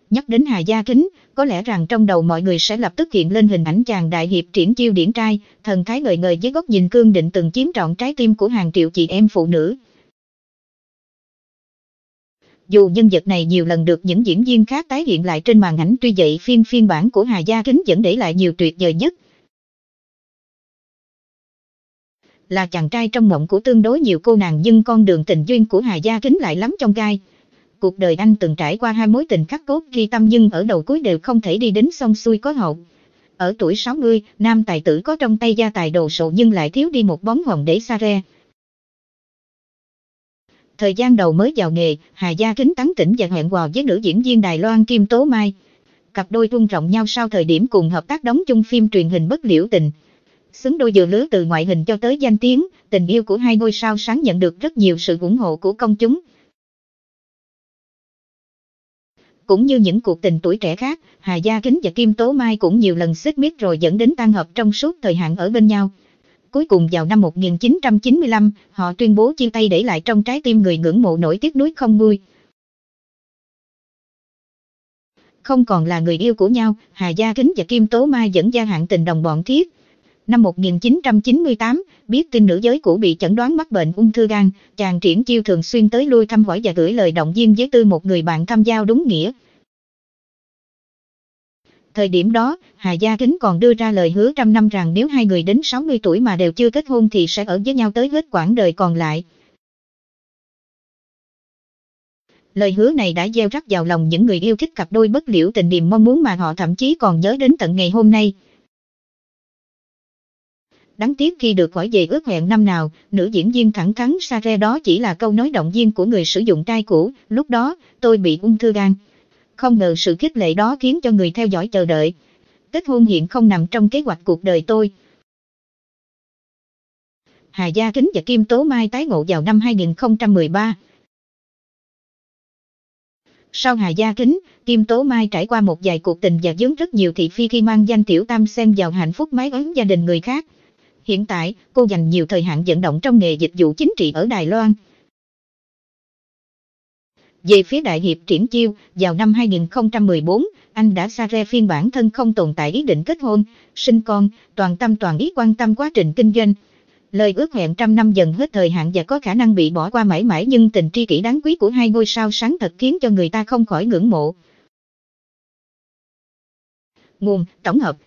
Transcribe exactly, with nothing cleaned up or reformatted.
Nhắc đến Hà Gia Kính, có lẽ rằng trong đầu mọi người sẽ lập tức hiện lên hình ảnh chàng đại hiệp triển chiêu điển trai, thần thái ngời ngời với góc nhìn cương định từng chiếm trọn trái tim của hàng triệu chị em phụ nữ. Dù nhân vật này nhiều lần được những diễn viên khác tái hiện lại trên màn ảnh, tuy vậy phiên phiên bản của Hà Gia Kính vẫn để lại nhiều tuyệt vời nhất. Là chàng trai trong mộng của tương đối nhiều cô nàng, nhưng con đường tình duyên của Hà Gia Kính lại lắm chông gai. Cuộc đời anh từng trải qua hai mối tình khắc cốt ghi tâm, nhưng ở đầu cuối đều không thể đi đến xong xuôi có hậu. Ở tuổi sáu mươi, nam tài tử có trong tay gia tài đồ sộ nhưng lại thiếu đi một bóng hồng để xa re. Thời gian đầu mới vào nghề, Hà Gia Kính tán tỉnh và hẹn hò với nữ diễn viên Đài Loan Kim Tố Mai. Cặp đôi rung rộng nhau sau thời điểm cùng hợp tác đóng chung phim truyền hình Bất Liễu Tình. Xứng đôi vừa lứa từ ngoại hình cho tới danh tiếng, tình yêu của hai ngôi sao sáng nhận được rất nhiều sự ủng hộ của công chúng. Cũng như những cuộc tình tuổi trẻ khác, Hà Gia Kính và Kim Tố Mai cũng nhiều lần xích mích rồi dẫn đến tan hợp trong suốt thời hạn ở bên nhau. Cuối cùng vào năm một nghìn chín trăm chín mươi lăm, họ tuyên bố chia tay, để lại trong trái tim người ngưỡng mộ nỗi tiếc nuối không nguôi. Không còn là người yêu của nhau, Hà Gia Kính và Kim Tố Mai vẫn gia hạn tình đồng bọn thiết. Năm một nghìn chín trăm chín mươi tám, biết tin nữ giới cũ bị chẩn đoán mắc bệnh ung thư gan, chàng triển chiêu thường xuyên tới lui thăm hỏi và gửi lời động viên với tư một người bạn thâm giao đúng nghĩa. Thời điểm đó, Hà Gia Kính còn đưa ra lời hứa trăm năm rằng nếu hai người đến sáu mươi tuổi mà đều chưa kết hôn thì sẽ ở với nhau tới hết quãng đời còn lại. Lời hứa này đã gieo rắc vào lòng những người yêu thích cặp đôi Bất Liễu Tình niềm mong muốn mà họ thậm chí còn nhớ đến tận ngày hôm nay. Đáng tiếc khi được hỏi về ước hẹn năm nào, nữ diễn viên thẳng thắn sa re đó chỉ là câu nói động viên của người sử dụng trai cũ, lúc đó, tôi bị ung thư gan. Không ngờ sự khích lệ đó khiến cho người theo dõi chờ đợi. Kết hôn hiện không nằm trong kế hoạch cuộc đời tôi. Hà Gia Kính và Kim Tố Mai tái ngộ vào năm hai nghìn không trăm mười ba. Sau Hà Gia Kính, Kim Tố Mai trải qua một vài cuộc tình và vướng rất nhiều thị phi khi mang danh tiểu tam xen vào hạnh phúc mái ấm gia đình người khác. Hiện tại, cô dành nhiều thời hạn vận động trong nghề dịch vụ chính trị ở Đài Loan. Về phía đại hiệp triển chiêu, vào năm hai nghìn không trăm mười bốn, anh đã sa re phiên bản thân không tồn tại ý định kết hôn, sinh con, toàn tâm toàn ý quan tâm quá trình kinh doanh. Lời ước hẹn trăm năm dần hết thời hạn và có khả năng bị bỏ qua mãi mãi, nhưng tình tri kỷ đáng quý của hai ngôi sao sáng thật khiến cho người ta không khỏi ngưỡng mộ. Nguồn: tổng hợp